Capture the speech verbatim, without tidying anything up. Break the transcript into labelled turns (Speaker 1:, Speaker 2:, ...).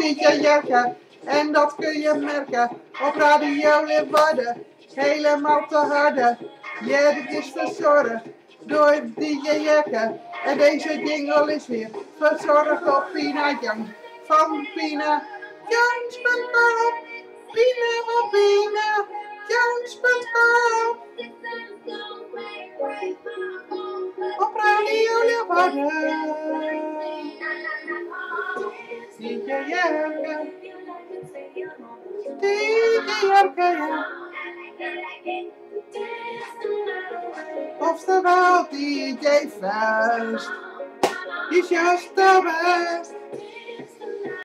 Speaker 1: D J Jerke. En dat kun je merken op Radio Leeuwarden. Helemaal te harde. Ja, dit is verzorgd door D J Jerke. En deze jingle is weer verzorgd door Pina Young. Van Pina Youngs punt com. Pina van Pina Youngs punt com. Op Radio Leeuwarden. D J Jerke. D J Jerke, ja. Oftewel D J Vuist. Die is juist de best.